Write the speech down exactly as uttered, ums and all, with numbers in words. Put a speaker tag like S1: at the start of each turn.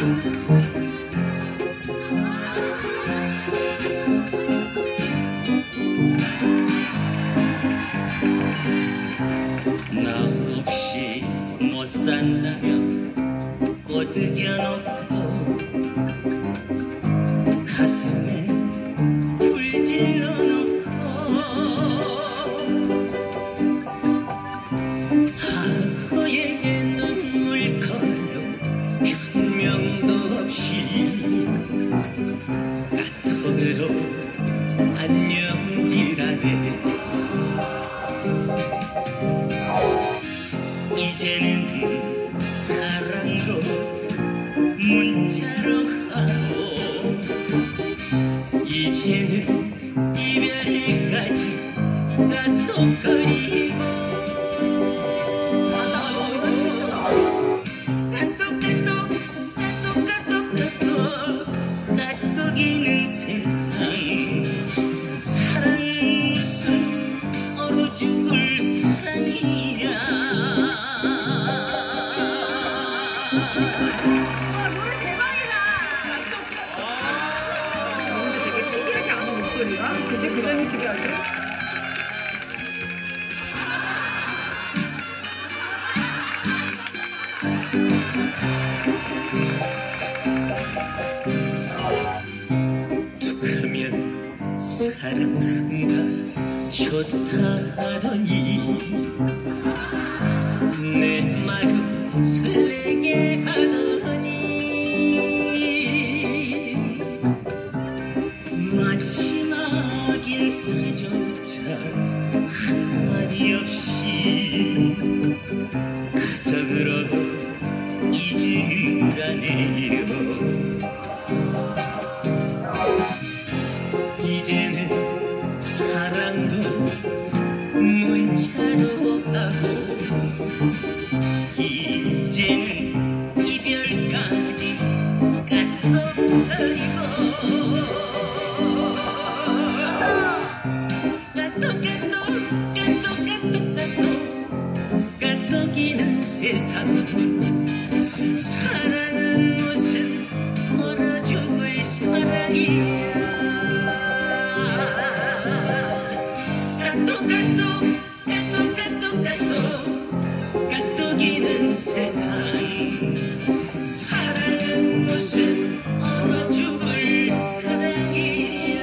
S1: 나 없이 못 산다며 꼬드겨 놓고 가슴에 불 질러 놓고 하고의 눈물 거려 변명도 없이 카톡으로 안녕이라네. 이제는 사랑도 문자로 하고 이제는 이별까지 까똑거리고 까똑까똑 까똑까똑까똑 까똑이는 세상. 사랑은 무슨 얼어 죽을 사랑이야.
S2: 와, 노래 대박이다. 아, 되게 특이하게 아는 목소리가. 그치? 그 점이 특이하죠?
S1: 툭하면 사랑한다 좋다 하더니 내 마음 설레게 하더니 마지막 인사조차 한마디 없이 카톡으로 잊으라네요. 이제는 사랑도 문자로 하고 이제는 이별까지 까똑거리고 까똑까똑 까똑까똑까똑 까똑이는 세상. 사랑은 무슨 얼어 죽을 사랑이야. 까똑까똑 까똑까똑까똑 까똑이는 세상. 사랑은 무슨 얼어 죽을 사랑이야.